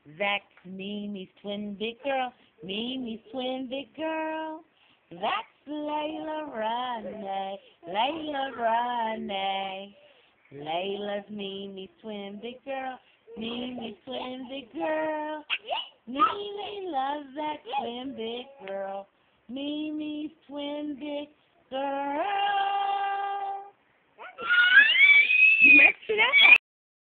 That's Mimi's twin big girl. Mimi's twin big girl. That's Layla Rene. Layla Rene. Layla's Mimi's twin big girl. Mimi's twin big girl. Mimi loves that twin big girl. Mimi's twin big girl.